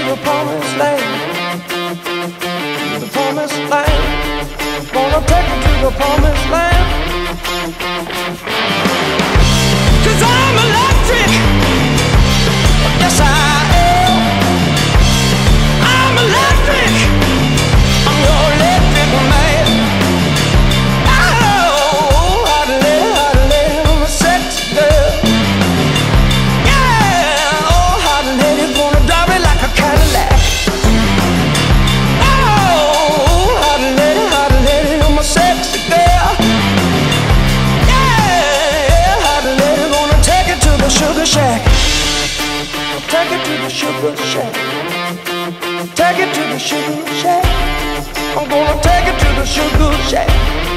the promised land. The promised land. Gonna take you to the promised land. 'Cause I'm electric. Yes, I am. I'm electric. I'm your electric man. Oh, hot lady, I'm a sexy girl. Yeah, oh, hot lady, gonna drive me like a Cadillac. Oh, hot lady, I'm a sexy girl. Yeah, hot lady, gonna take it to the sugar shack. Take it to the sugar shack. Take it to the sugar shack. I'm gonna take it to the sugar shack.